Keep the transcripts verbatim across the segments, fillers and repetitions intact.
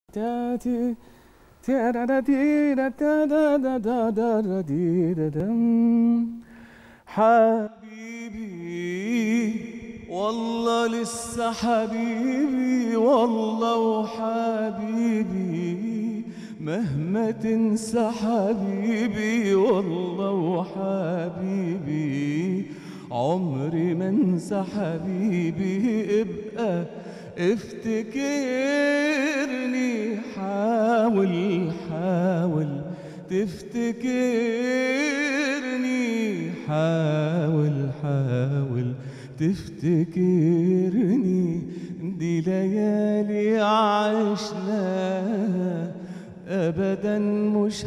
حبيبي والله لسه حبيبي والله وحبيبي مهما تنسى حبيبي والله وحبيبي عمري ما انسى حبيبي ابقى افتكرني حاول حاول تفتكرني حاول حاول تفتكرني دي ليالي عشناها أبدا مش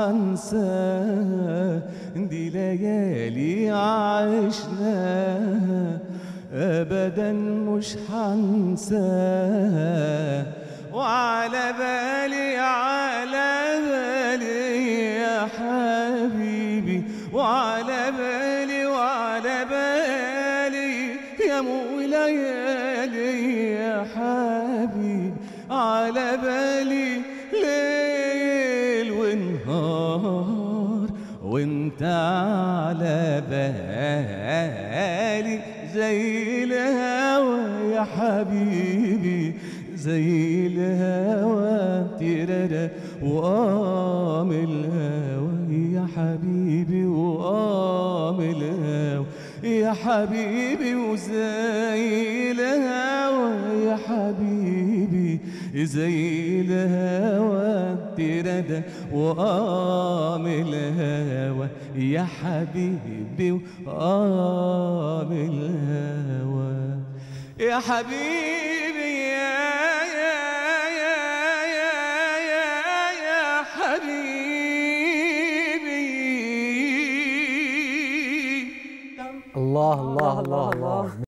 حنساها دي ليالي عشناها أبدا مش حنساها وعلى بالي على بالي يا حبيبي وعلى بالي وعلى بالي يا مو ليالي يا حبيبي على بالي ليل ونهار وانت على بالي زي الهوى يا حبيبي زي الهوى تيرارا وقام الهوى يا حبيبي وقام الهوى يا حبيبي وزي الهوى يا حبيبي زي الهوى تيرارا وقام الهوى يا حبيبي وقام الهوى يا حبيبي يا يا يا يا يا يا حبيبي. الله الله الله الله.